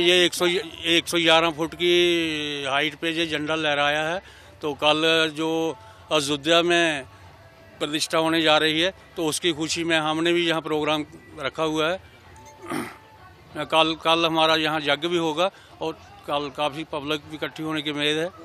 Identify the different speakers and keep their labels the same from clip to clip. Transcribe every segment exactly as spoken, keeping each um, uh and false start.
Speaker 1: ये एक सौ एक सौ ग्यारह फुट की हाइट पे ये झंडा लहराया है। तो कल जो अयोध्या में प्रतिष्ठा होने जा रही है तो उसकी खुशी में हमने भी यहाँ प्रोग्राम रखा हुआ है। कल कल हमारा यहाँ यज्ञ भी होगा और कल काफ़ी पब्लिक भी इकट्ठी होने की उम्मीद है।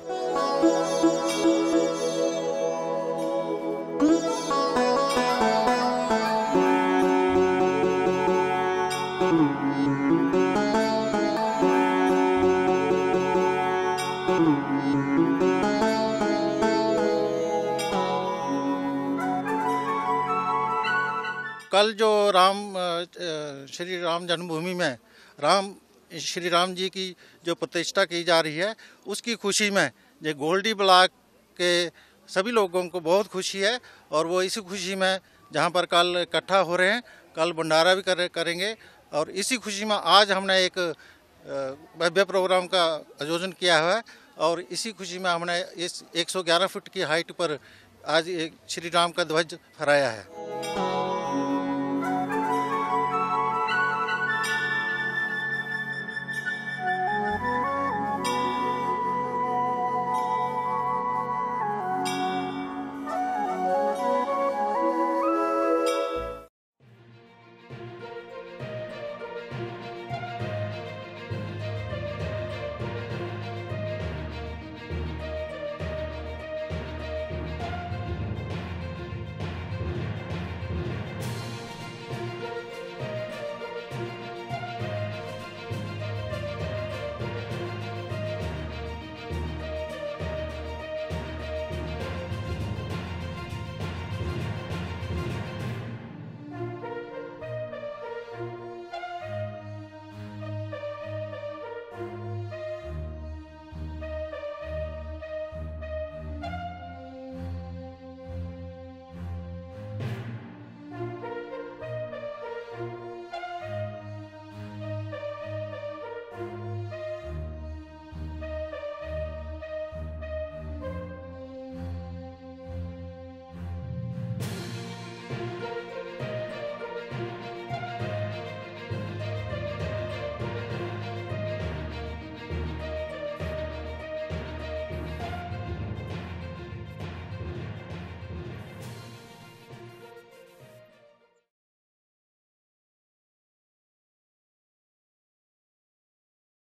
Speaker 2: कल जो राम श्री राम जन्मभूमि में राम श्री राम जी की जो प्रतिष्ठा की जा रही है उसकी खुशी में ये गोल्डी ब्लॉक के सभी लोगों को बहुत खुशी है। और वो इसी खुशी में जहाँ पर कल इकट्ठा हो रहे हैं, कल भंडारा भी कर, करेंगे। और इसी खुशी में आज हमने एक भव्य प्रोग्राम का आयोजन किया हुआ है। और इसी खुशी में हमने इस एक सौ ग्यारह फुट की हाइट पर आज श्री राम का ध्वज फहराया है।